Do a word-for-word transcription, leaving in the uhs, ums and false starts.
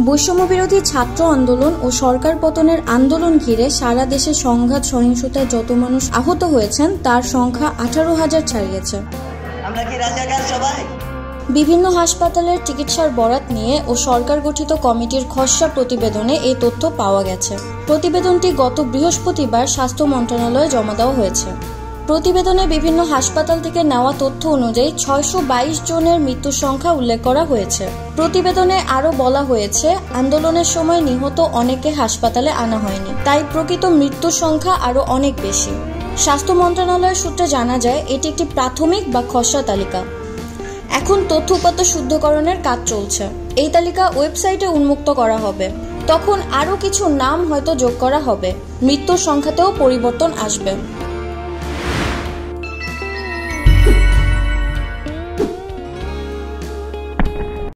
বৈষম্য বিরোধী ছাত্র আন্দোলন ও সরকার পতনের আন্দোলন ঘিরে সারা দেশে সংঘাত সহিংসতায় যত মানুষ আহত হয়েছেন তার সংখ্যা আঠারো হাজার ছাড়িয়েছে। আমরা কি রাজাকার সবাই? বিভিন্ন হাসপাতালের চিকিৎসার বরাত নিয়ে ও সরকার গঠিত কমিটির খসড়া প্রতিবেদনে এই তথ্য পাওয়া গেছে। প্রতিবেদনটি গত বৃহস্পতিবার স্বাস্থ্য মন্ত্রণালয়ে জমা দেওয়া হয়েছে। প্রতিবেদনে বিভিন্ন হাসপাতাল থেকে নেওয়া তথ্য অনুযায়ী ছয়শো বাইশ জনের মৃত্যুর সংখ্যা উল্লেখ করা হয়েছে। প্রতিবেদনে আরও বলা হয়েছে, আন্দোলনের সময় নিহত অনেকে হাসপাতালে আনা হয়নি, তাই প্রকৃত মৃত্যুর সংখ্যা আরও অনেক বেশি। স্বাস্থ্য মন্ত্রণালয়ের সূত্রে জানা যায়, এটি একটি প্রাথমিক বা খসড়া তালিকা। এখন তথ্য উপাত্ত শুদ্ধকরণের কাজ চলছে। এই তালিকা ওয়েবসাইটে উন্মুক্ত করা হবে। তখন আরও কিছু নাম হয়তো যোগ করা হবে। মৃত্যুর সংখ্যাতেও পরিবর্তন আসবে।